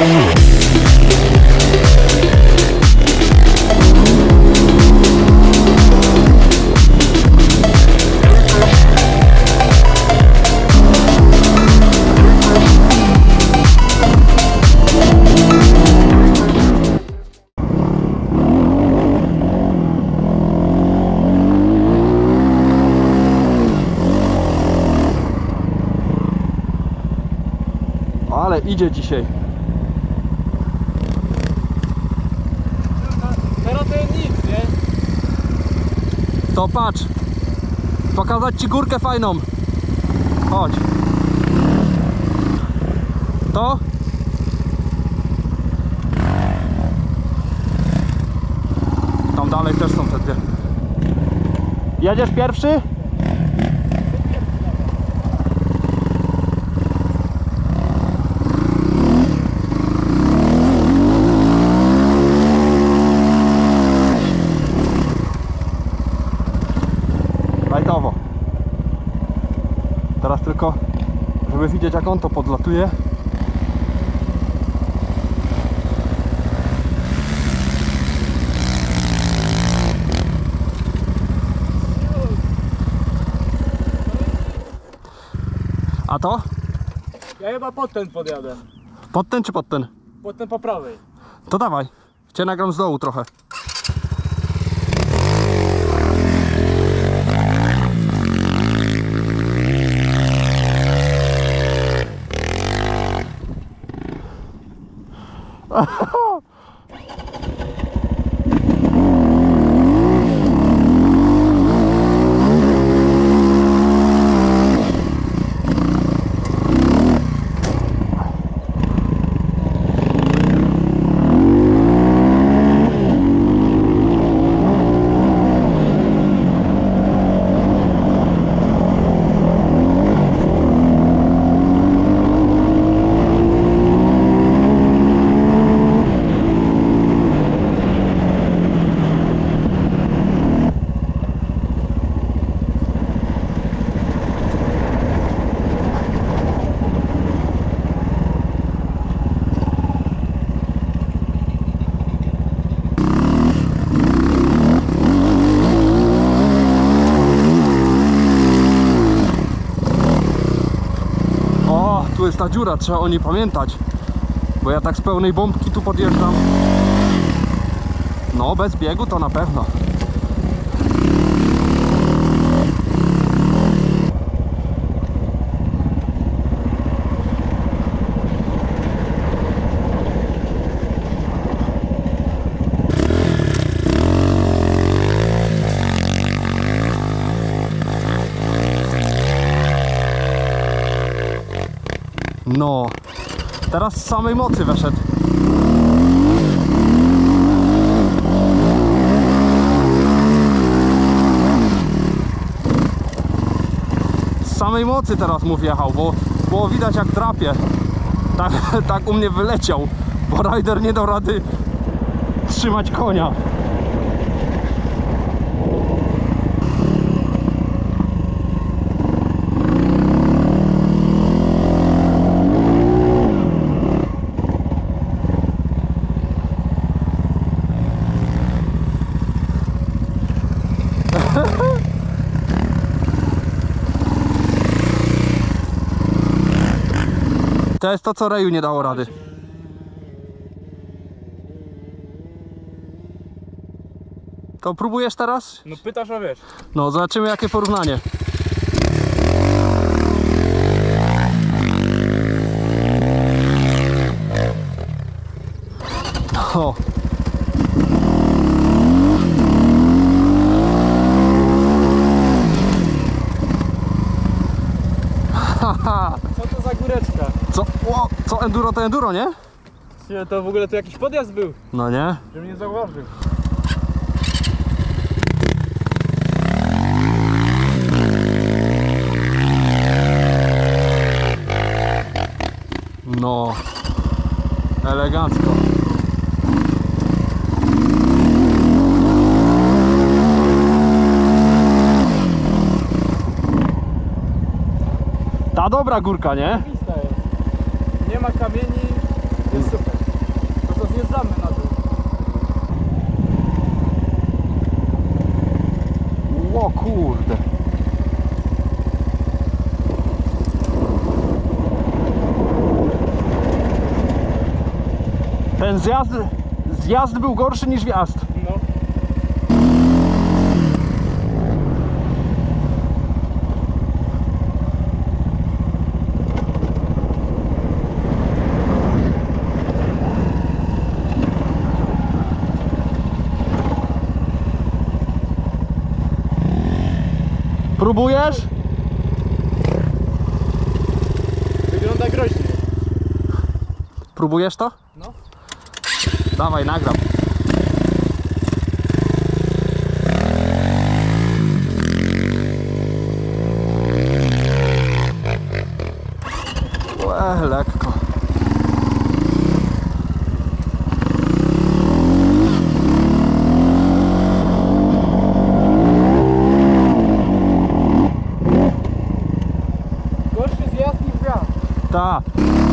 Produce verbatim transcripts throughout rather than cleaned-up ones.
Ale idzie dzisiaj. Teraz to jest nic, nie? To patrz. Pokazać ci górkę fajną. Chodź. To? Tam dalej też są te dwie. Jedziesz pierwszy? Lajtowo. Teraz tylko, żeby widzieć, jak on to podlatuje. A to? Ja chyba pod ten podjadę. Pod ten czy pod ten? Pod ten po prawej. To dawaj. Cię nagram z dołu trochę. Tu jest ta dziura, trzeba o niej pamiętać, bo ja tak z pełnej bombki tu podjeżdżam. No bez biegu to na pewno. No, teraz z samej mocy weszedł. Z samej mocy teraz mu wjechał, bo było widać, jak drapie. Tak, tak u mnie wyleciał, bo rider nie dał rady trzymać konia. To jest to, co Reju nie dało rady. To próbujesz teraz? No pytasz, a wiesz. No, zobaczymy, jakie porównanie. O. Haha. Co to za góreczka? Co? O, co enduro to enduro, nie? Nie, to w ogóle to jakiś podjazd był, No nie? żebym nie zauważył. No. Elegancko. Ta dobra górka, nie? Nie ma kamieni, jest super. Ten zjazd, zjazd był gorszy niż wjazd. No. Próbujesz? Wygląda groźnie. Próbujesz to? No. Dawaj, nagram. Łe, lekko. Gorszy zjazd niż wjazd. Ta.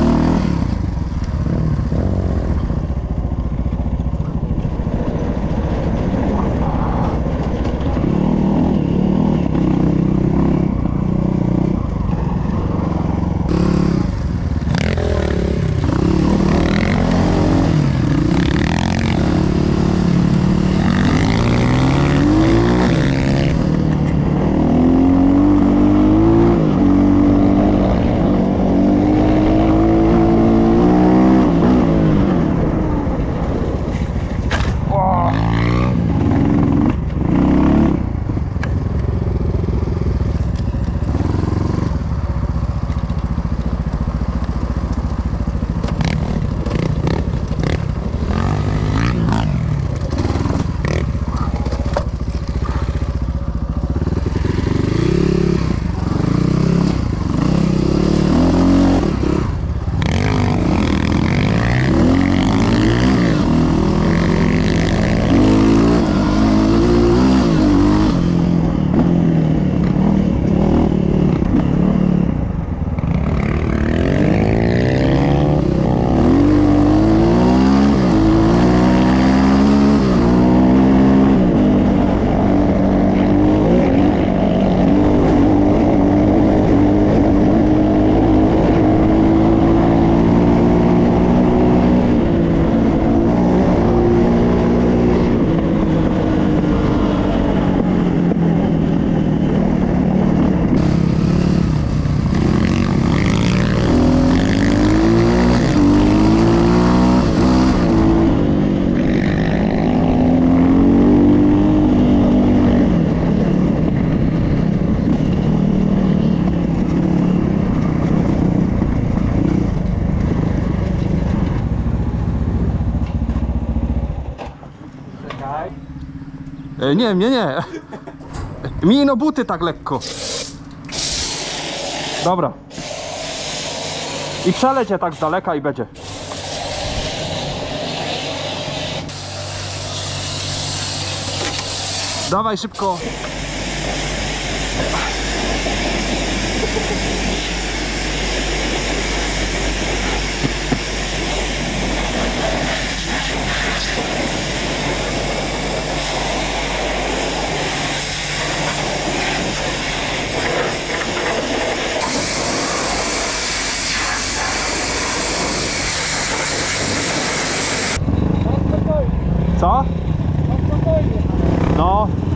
E, Nie, nie, nie. Mi no buty tak lekko. Dobra. I przelecie tak z daleka i będzie. Dawaj szybko. Co? No spokojnie. No.